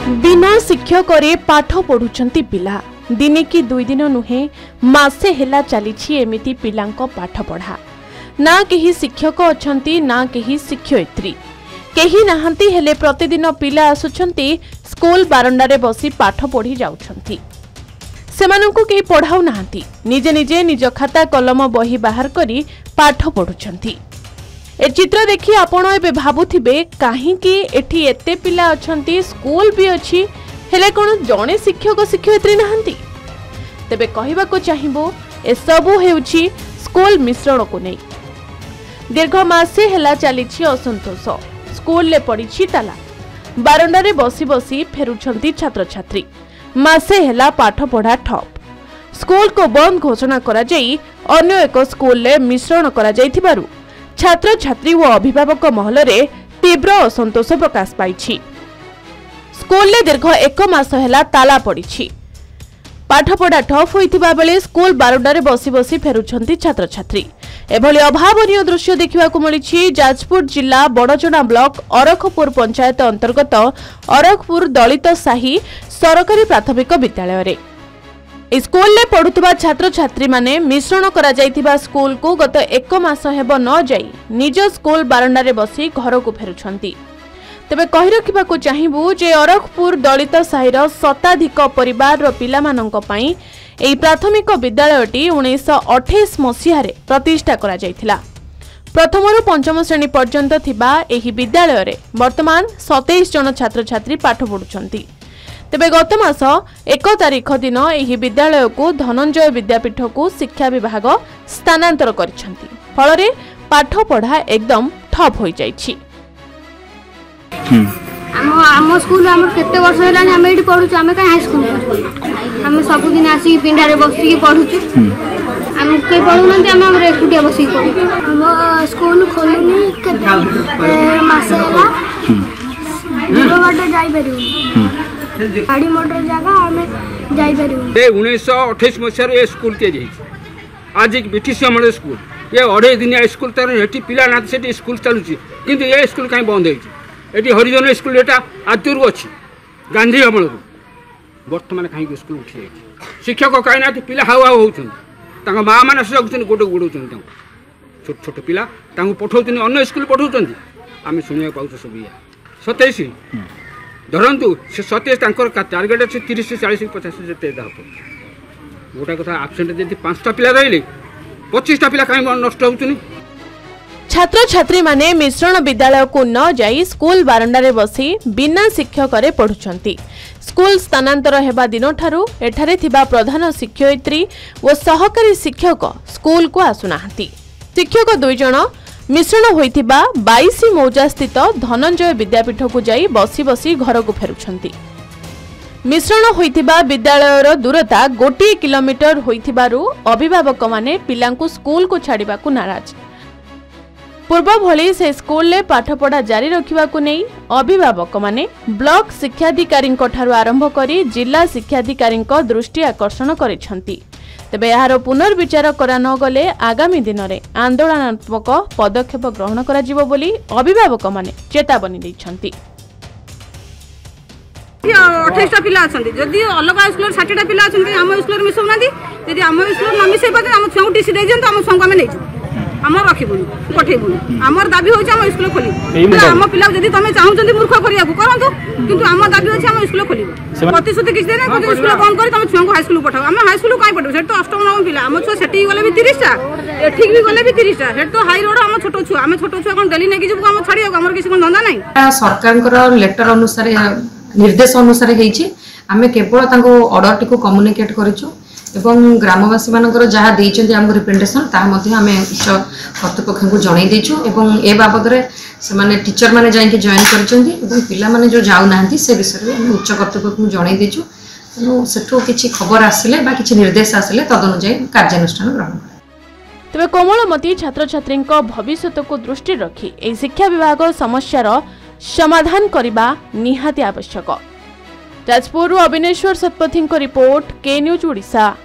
बिना शिक्षक पाठ पढ़ुंट पिला दिने कि दुई दिन नुहे मासे हेला चली एमिति पिलांको पाठ पढ़ा ना केही शिक्षक अछंती ना केही शिक्षयित्री केही नाहंती हेले प्रतिदिन पिला आसुछंती स्कूल बारंडारे बसी पाठ पढ़ी जाउछंती सेमानंकु केही पढ़ाउ नाहंती निजे निजे निज खाता कलम बही बाहर करी पाठ पढ़ुछंती। ए चित्र देखि आपण एबे भाबुथिबे काहेकि एठी एते पिला अछंती स्कूल भी अछि हेले कोन जणे शिक्षक शिक्षयित्री नाहंती तेबे कहिबाको चाहिबो ए सबु हेउछि स्कूल मिश्रण को नै दीर्घ मासे हेला चलीछि असंतोष स्कूल ले पड़िछि ताला बारंडारे बसी बसी फेरुछंती छात्र छात्री मासे हेला पाठ पढ़ा ठप स्कूल को बंद घोषणा करा जाई अन्य एक स्कूल ले मिश्रण करा जाइथिबारु छात्र छात्री व अभिभावक महल रे तीव्र असंतोष प्रकाश पाइछि। स्कूल ले दीर्घ एक मास हेला ताला पड़िछि पाठ पढ़ा ठप होइथिबा बेले स्कूल बारंडारे बसी बसी फेरुछंती छात्र छात्री एभली अभावनीय दृश्य देखिबाकू मिलिछि जाजपुर जिला बड़जणा ब्लॉक अरखपुर पंचायत अंतर्गत अरखपुर दलित साही सरकारी प्राथमिक विद्यालय रे स्कूल ले पढ़ुवा छात्र छात्री माने मिश्रण करा जाइथिबा स्कूल को गत एक मास हेबो न जाई निज स्कूल बारंडारे बसी घर को फेरुछंती तेबे कहि रखिबाकू चाहिबू जे अरखपुर दलित साहीर शताधिक परिवार रो पिलामानंक पई एई प्राथमिक विद्यालयटी 1928 मसीह रे प्रतिष्ठा करा जाइथिला। प्रथम रु पंचम श्रेणी पर्यंत थिबा एही विद्यालय रे वर्तमान 27 जन छात्र छात्री पाठ पढुछंती तेबे गत मास 1 तारिख दिन एही विद्यालय को धनंजय विद्यापीठ को शिक्षा विभाग स्थानांतर करिसंती फल रे पाठ पढ़ा एकदम ठप होई जाइछि। आम स्कूल आम केते वर्ष हेलानी आम एठी पढुछु आम काई हाई स्कूल आम सब दिन आसी पिंडा रे बसी के पढुछु आम के पढुनंती आम हमरे एकुटिया बसी पढु आम स्कूल खोलनी केते मास हेला दूर बाटे जाई परिउ गाड़ी मोटर जगह आम जाई परिउ ए 1928 मसिया रे स्कूल के जाई आज एक ब्रिटिश हमर स्कूल ये 2.5 दिन स्कूल तर हेठी पिला ना सेठी स्कूल चलुची किंतु ये स्कूल काई बंद हेछि एटी हरिजन स्कूल एटा आतुरु अछि गांधी अमल वर्तमान कहीं स्कूल उठी जाए शिक्षक कहीं ना पिला हाउ हाउ होउछन तांगा माँ मैंने जगुन गोटे गोड़ौन छोट छोट पिला पठाऊँ अन्य स्कूल पठाऊँ आम शुणा पाच सब या 27 धरतु से 27 टार्गेट अच्छे 30 से 40 50 जिते गोटे कथा आबसेंट जब 5टा पिला रही 25टा पिला कहीं नष्ट होनी। छात्र छात्री माने मिश्रण विद्यालय को न जाई स्कूल बारंडारे बसी बिना शिक्षक रे पढ़ुछंती स्कूल स्थानांतर हेबा दिन ठारू एठारे थिबा प्रधान शिक्षयित्री व सहकारी शिक्षक स्कूल को आसुनाहांती शिक्षक 2 जण मिश्रण होइथिबा 22 मौजा स्थित धनंजय विद्यापीठ को जाई बसी बसी घर को फेरुछंती मिश्रण होइथिबा विद्यालयर दूरता 1 किलोमीटर होइथिबारु अभिभावक माने पिलांकु स्कूल को छाड़िबाकु नाराज पूर्व भली से स्कूल ले पाठ पढ़ा जारी रखिबा को नै अभिभावक माने ब्लॉक शिक्षाधिकारी ठारू आरंभ करी जिला शिक्षाधिकारी दृष्टि आकर्षण करिसंती तेबे यार पुनर्विचार करा न गले आगामी दिन रे आंदोलनात्मक पदक्षेप ग्रहण करा जिवो बोली अभिभावक माने चेतावनी दैछंती। 28टा पिला अछंती जदी अलग स्कूल 60टा पिला अछंती हम स्कूल मिसौ नादी जदी हम स्कूल न मिसै पाते हम छौ टीसी दै जंत हम संग में नै आम रखबुन पठेबुन आमर दाबी होछि हम स्कूल खोली आम पिला जदी तमे चाहउछंती मूर्ख करिया को करंतु किंतु आम दाबी होछि हम स्कूल खोलिबो प्रतिशत किछ देना को स्कूल बंद करी तमे छुआ को हाई स्कूल पठाओ हम हाई स्कूल काई पठाओ सेट तो अष्टम नवम पिला हम छुआ सेठी गले भी 30टा एठी भी गले भी 30टा सेट तो हाई रोड हम छोटो छुआ कोन डेली नै कि जब हम छाड़ियो हमर किसी कोन धंदा नै सरकार लेटर अनुसार निर्देश अनुसार हेछि आमे केवल तांको ऑर्डर टिको कम्युनिकेट करिछु एवं ग्रामवासी मानकर जहाँ देइछन्ती हमको रिप्रेजेंटेशन ता मध्ये हमें उच्च कर्तृपक्ष को जणाई देछु एवं ए बाबद रे से माने टीचर माने जाई के जॉइन करछन्ती एवं पिला माने जो जाउ नाहंती से विषय रे हम उच्च कर्तृपक्ष को जणाई देछु तनो सेठो किछि खबर आसिले बा किछि निर्देश आसिले तदनुसार कार्यानुष्ठान ग्रहण तबे कोमलमती छात्र छात्री भविष्य को दृष्टि रखी ए शिक्षा विभाग समस्यार समाधान करबा निहाती आवश्यक। Jajpur Abhineshwar Satapathy report K news Odisha.